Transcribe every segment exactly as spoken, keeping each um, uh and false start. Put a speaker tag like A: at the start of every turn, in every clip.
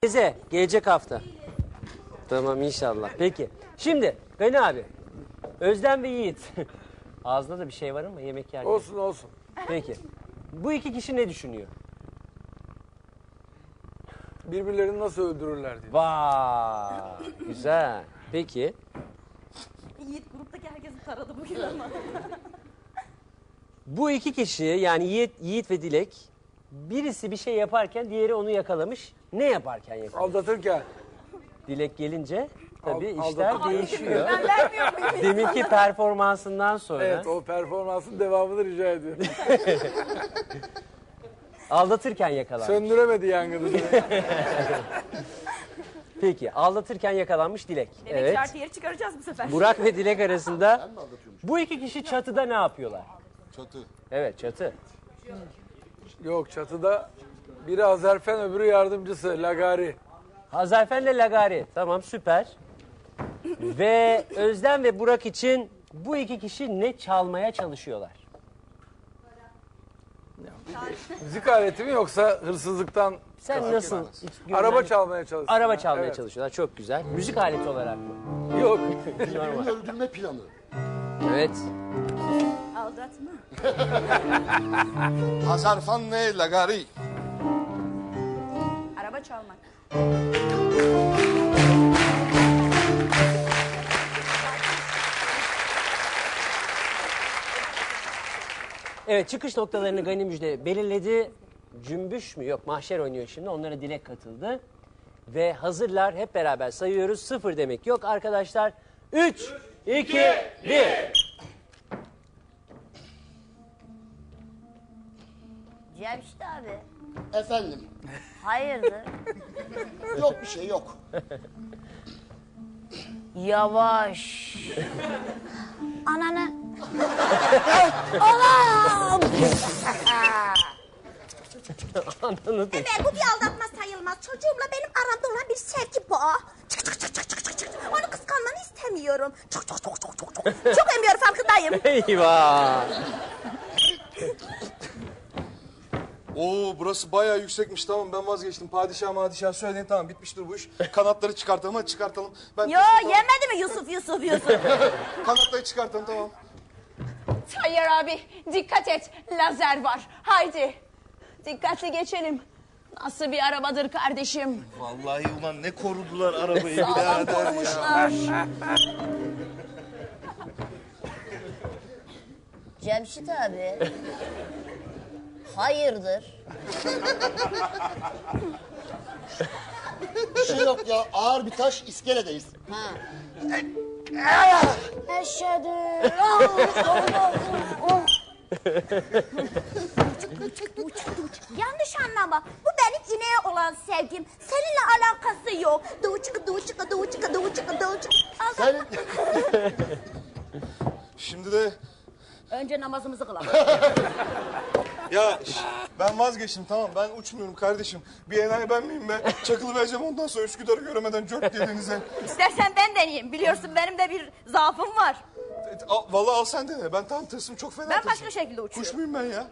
A: Teyze gelecek hafta. Tamam inşallah. Peki. Şimdi Gani abi. Özlem ve Yiğit. Ağzında da bir şey var ama yemek yerken.
B: Olsun olsun.
A: Peki. Bu iki kişi ne düşünüyor?
B: Birbirlerini nasıl öldürürler diye.
A: Vay. Güzel. Peki.
C: Yiğit gruptaki herkesi taradı bugün ama.
A: Bu iki kişi yani Yiğit, Yiğit ve Dilek birisi bir şey yaparken diğeri onu yakalamış. Ne yaparken yakalamış?
B: Aldatırken.
A: Dilek gelince tabii
B: Al-
A: işler
B: aldatırken.
A: değişiyor.
C: Ben vermiyor muyum?
A: Deminki performansından sonra
B: Evet, o performansın devamını rica ediyorum.
A: aldatırken yakalanmış.
B: Söndüremedi yangını.
A: Peki aldatırken yakalanmış Dilek.
C: Demek
A: Evet.
C: şartı yeri çıkaracağız bu sefer.
A: Burak ve Dilek arasında bu iki kişi çatıda ne yapıyorlar?
D: Çatı.
A: Evet çatı.
B: Yok, çatıda biri Azerfen, öbürü yardımcısı Lagari.
A: Hazarfen'le Lagari. Tamam süper. Ve Özlem ve Burak için bu iki kişi ne çalmaya çalışıyorlar?
B: Müzik aleti mi yoksa hırsızlıktan?
A: Sen nasıl? hiç görmen-
B: Araba çalmaya çalışıyor.
A: Araba çalmaya
B: Evet.
A: çalışıyorlar. Çok güzel. Müzik aleti olarak mı?
B: Yok.
D: Birbirini öldürme planı.
A: Evet.
C: Aldatma.
D: Hazarfanne lagari.
C: Araba çalmak.
A: Evet çıkış noktalarını Gani Müjde belirledi. Cümbüş mü? Yok mahşer oynuyor şimdi. Onlara Dilek katıldı. Ve hazırlar hep beraber sayıyoruz. Sıfır demek yok arkadaşlar. Üç, iki, bir.
E: Cemşit abi,
D: Efendim.
E: hayırdır?
D: Yok bir şey yok.
E: Yavaş. Ananı. Anam!
A: Anladın.
F: Evet, bu bir aldatma sayılmaz. Çocuğumla benim aramda olan bir sevgi bu. Çık çık çık çık çık çık çık. Onu kıskanmanı istemiyorum. Çok çok çok çok çok çok. Çok emiyor, farkındayım.
A: Eyvah.
D: Oo burası bayağı yüksekmiş, tamam ben vazgeçtim. Padişah madişah söyleyin, tamam bitmiştir bu iş. Kanatları çıkartalım, hadi çıkartalım. Ben
E: Yo
D: teslim-
E: yemedi mi Yusuf Yusuf Yusuf?
D: Kanatları çıkartalım, tamam.
C: Tayyar abi dikkat et. Lazer var. Haydi. Dikkatli geçelim. Nasıl bir arabadır kardeşim?
D: Vallahi ulan ne korudular arabayı
C: Sağlam korumuşlar.
E: Cemşit abi. Hayırdır?
G: Bir şey yok ya. Ağır bir taş, iskeledeyiz.
E: Ha.
F: Eşhedü. Yanlış anlama. Bu benim ineğe olan sevgim. Seninle alakası yok. Dıvı çıkı dıvı çıkı dıvı çıkı dıvı çıkı dıvı çıkı.
G: Sen
D: Şimdi de
E: Önce namazımızı kılalım.
D: ya şş, ben vazgeçtim, tamam ben uçmuyorum kardeşim. Bir enayi ben miyim be? Çakılı vereceğim, ondan sonra Üsküdar'ı göremeden cört diye denize.
C: İstersen ben deneyeyim. Biliyorsun benim de bir zaafım var.
D: E, al, vallahi al sen dene. Ben tam tırsım, çok fena
C: Ben
D: tırsım.
C: başka şekilde uçuyorum.
D: Kuş muyum ben ya?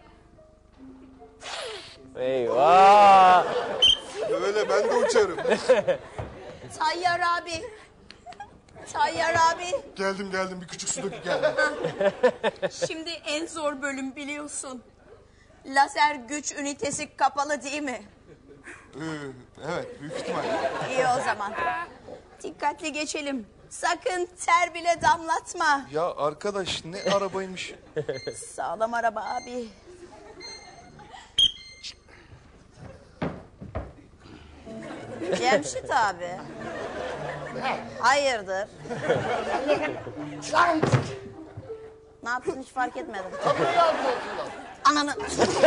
A: Eyvah.
D: Öyle ben de uçarım.
C: Tayyar abi. Tayyar abi.
D: Geldim geldim, bir küçük su döküp geldim.
C: Şimdi en zor bölüm biliyorsun. Lazer güç ünitesi kapalı değil mi?
D: Ee, evet, büyük ihtimal.
C: İyi o zaman. Dikkatli geçelim. Sakın ter bile damlatma.
D: Ya arkadaş ne arabaymış.
C: Sağlam araba abi.
E: Cemşit abi. Hayırdır? Ne yaptın hiç fark etmedim.
G: kapıyı aldı okuldan.
E: Ananı.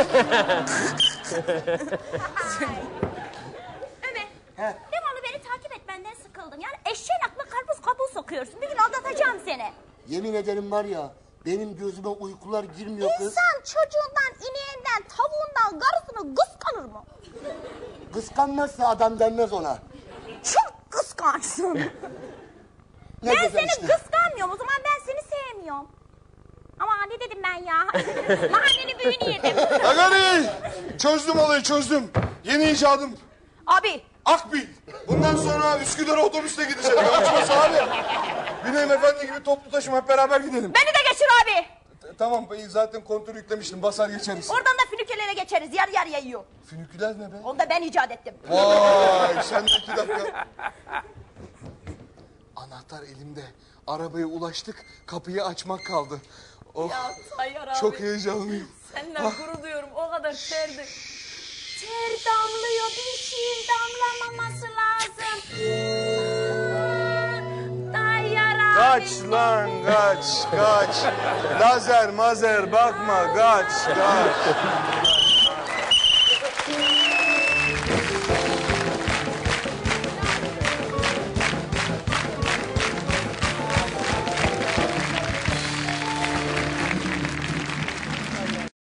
F: Ömer. Devamlı beni takip etmenden sıkıldım. Yani eşeğin aklına karpuz kabuğu sokuyorsun. Bir gün aldatacağım seni.
G: Yemin ederim var ya, benim gözüme uykular girmiyor kız.
F: İnsan çocuğundan, ineğinden, tavuğundan, karısını kıskanır mı?
G: Kıskanmazsa adam denmez ona.
F: Çok kıskançsın.
G: Ne
F: Ben
G: güzel
F: seni
G: işte.
F: kıskanmıyorum. O zaman ben seni sevmiyorum. Ama ne dedim ben ya? Mahallenin büyüğünü yedim.
D: Agari! Çözdüm olayı, çözdüm. Yeni icadım.
C: Abi
D: Akbil. Bundan sonra Üsküdar'a otobüsle gideceğim. Ne uçması abi? Bineyim efendi gibi toplu taşıma hep beraber gidelim.
C: Beni de geçir abi.
D: T- Tamam zaten kontörü yüklemiştim. Basar geçeriz.
F: Oradan da fünikülere geçeriz. Yarı yarıya yiyor.
D: Füniküler ne be?
F: Onu da ben icat ettim.
D: Vay sen de iki dakika. Anahtar elimde. Arabaya ulaştık. Kapıyı açmak kaldı. Oh,
C: Ya Tayyar abi.
D: çok heyecanlıyım.
C: Seninle gurur duyuyorum. O kadar terdi.
F: Ter damlıyor. Bir şeyin damlamaması lazım. Tayyar abi.
D: Kaç lan kaç kaç. Lazer mazer bakma kaç kaç.